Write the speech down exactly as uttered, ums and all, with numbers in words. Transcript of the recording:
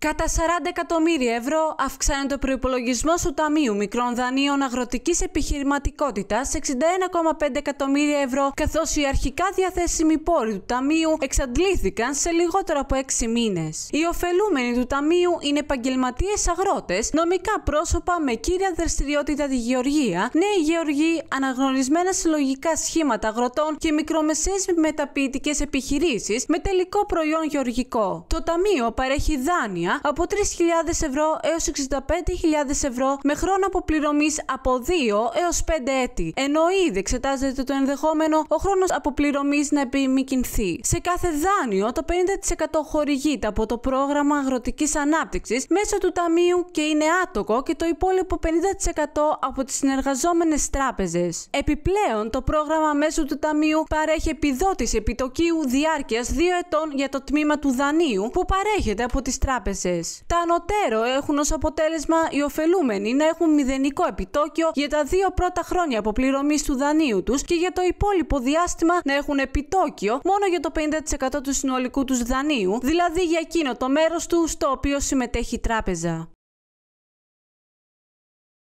Κατά σαράντα εκατομμύρια ευρώ αυξάνεται ο προϋπολογισμός του Ταμείου Μικρών Δανείων Αγροτικής Επιχειρηματικότητας σε εξήντα ένα κόμμα πέντε εκατομμύρια ευρώ, καθώς οι αρχικά διαθέσιμοι πόροι του Ταμείου εξαντλήθηκαν σε λιγότερο από έξι μήνες. Οι ωφελούμενοι του Ταμείου είναι επαγγελματίες αγρότες, νομικά πρόσωπα με κύρια δραστηριότητα τη γεωργία, νέοι γεωργοί, αναγνωρισμένα συλλογικά σχήματα αγροτών και μικρομεσαίες μεταποιητικές επιχειρήσεις με τελικό προϊόν γεωργικό. Το Ταμείο παρέχει δάνεια από τρεις χιλιάδες ευρώ έως εξήντα πέντε χιλιάδες ευρώ με χρόνο αποπληρωμής από δύο έως πέντε έτη, ενώ ήδη εξετάζεται το ενδεχόμενο ο χρόνος αποπληρωμής να επιμικυνθεί. Σε κάθε δάνειο το πενήντα τοις εκατό χορηγείται από το Πρόγραμμα Αγροτικής Ανάπτυξης μέσω του Ταμείου και είναι άτοκο και το υπόλοιπο πενήντα τοις εκατό από τις συνεργαζόμενες τράπεζες. Επιπλέον, το πρόγραμμα μέσω του Ταμείου παρέχει επιδότηση επιτοκίου διάρκειας δύο ετών για το τμήμα του δανείου που παρέχεται από τις τράπεζες. Τα ανωτέρω έχουν ως αποτέλεσμα οι ωφελούμενοι να έχουν μηδενικό επιτόκιο για τα δύο πρώτα χρόνια αποπληρωμής του δανείου τους και για το υπόλοιπο διάστημα να έχουν επιτόκιο μόνο για το πενήντα τοις εκατό του συνολικού τους δανείου, δηλαδή για εκείνο το μέρος του στο οποίο συμμετέχει η τράπεζα.